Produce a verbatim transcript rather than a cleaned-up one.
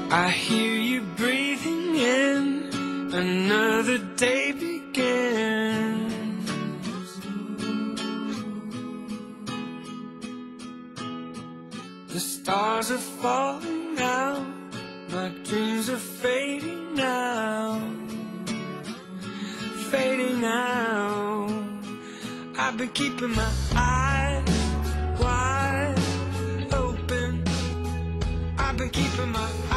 I hear you breathing in, another day begins. The stars are falling now, my dreams are fading now, fading now. I've been keeping my eyes wide open, I've been keeping my